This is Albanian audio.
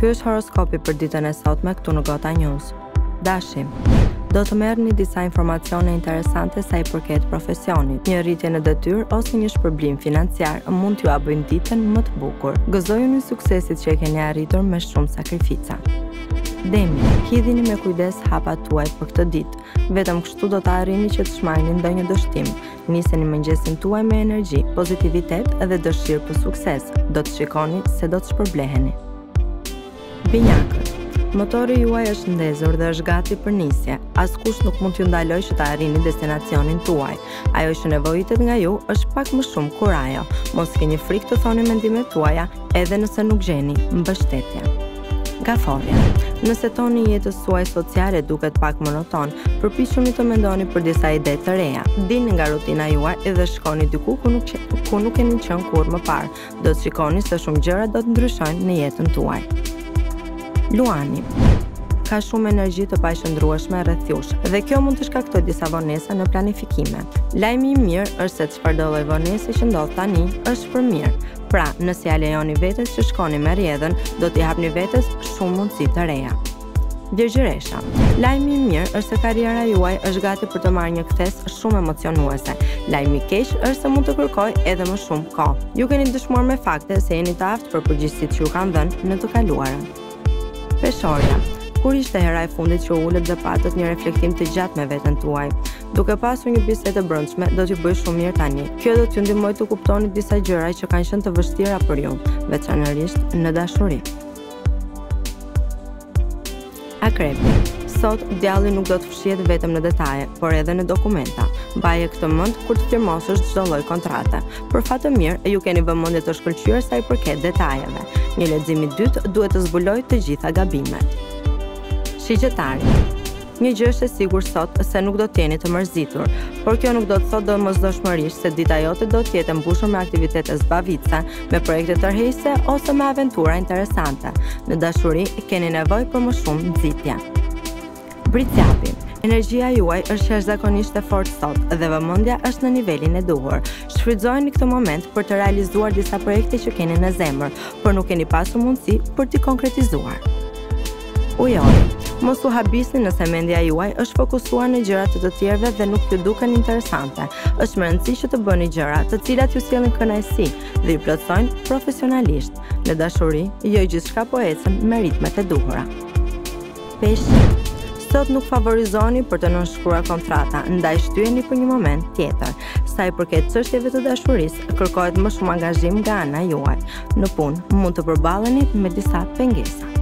Ky është horoskopi për ditën e sotme këtu në Gota News. Dashim. Do të merrni disa informacione interesante sa i përket profesionit. Një rritje në detyrë ose një shpërblim financiar mund t'ju bëjnë ditën më të bukur. Gëzojuni suksesit që e keni arritur me shumë sakrifica. Demi, hidhini me kujdes hapat tuaj për këtë ditë. Vetëm kështu do të arrini që të shmangni ndonjë dështim. Niseni mëngjesin tuaj me energji, pozitivitet dhe dëshirë për sukses. Do të shikoni se do të shpërbleheni. Binjakët. Motori juaj është ndezur dhe është gati për nisje. Askush nuk mund t'ju ndaloj që të arrini destinacionin tuaj. Ajo që nevojitet nga ju është pak më shumë kurajo. Mos keni frikë të thoni mendimet tuaja, edhe nëse nuk gjeni mbështetje. Gaforja. Nëse toni jetës suaj sociale duket pak monoton, përpiquni të mendoni për disa ide të reja. Dilni nga rutina juaj dhe shkoni diku ku nuk keni qenë kurrë më parë. Do të shikoni se shumë gjëra do të ndryshojnë në jetën tuaj. Luani. Ka shumë energji të paqëndrueshme rreth jush dhe kjo mund të shkaktoj disa vonesa në planifikime. Lajmi i mirë është se çfarëdo lloj vonese që ndodh tani është për mirë. Pra, nëse ja lejoni vetes që shkoni me rrjedhën, do t'i hapni vetes shumë mundësi të reja. Virgjëresha. Lajmi i mirë është se karriera juaj është gati për të marrë një kthes shumë emocionuese. Lajmi i keq është se mund të kërkojë edhe më shumë kohë. Ju keni dëshmuar me fakte se jeni të aftë për përgjegjësitë që ju kanë dhënë në të kaluarën. Peshorja. Kur ishte hera e fundit që ulët dhe patët një reflektim të gjatë me veten tuaj? Duke pasur një bisedë të brendshme, do t'ju bëjë shumë mirë tani. Kjo do t'ju ndihmojë të kuptoni disa gjëra që kanë qenë të vështira për ju, veçanërisht në dashuri. Akrepi. Sot djalli nuk do të fshihet vetëm në detaje, por edhe në dokumenta. Mbaje këtë mend kur të firmosësh çdo lloj kontrate. Për fat të mirë, ju keni vëmendje të shkëlqyer sa i përket detajeve. Një lexim i dytë duhet të zbulojë të gjitha gabimet. Shigjetari. Një gjë është e sigurt sot se nuk do të jeni të mërzitur, por kjo nuk do të thotë domosdoshmërisht se dita jote do të jetë e mbushur me aktivitete zbavitëse, me projekte tërheqëse ose me aventura interesante. Në dashuri keni nevojë për më shumë nxitje. Britsjapi. Energjia juaj është jashtëzakonisht e fortë sot dhe vëmendja është në nivelin e duhur. Shfrytëzojeni këtë moment për të realizuar disa projekte që keni në zemër, por nuk keni pasur mundësi për t'i konkretizuar. Ujori. Mos u habisni nëse mendja juaj është fokusuar në gjëra të tjerëve dhe nuk ju duken interesante. Është më rëndësish që të bëni gjëra të cilat ju sjellin kënaqësi dhe ju plotësojnë profesionalisht. Në dashuri, jo gjithçka po ecën me ritmet e duhura. Peshq. Sot nuk favorizoni për të nënshkruar kontrata, ndaj shtyheni për një moment tjetër. Sa i përket çështjeve të dashurisë, kërkohet më shumë angazhim nga ana juaj. Në punë, mund të përballeni me disa pengesa.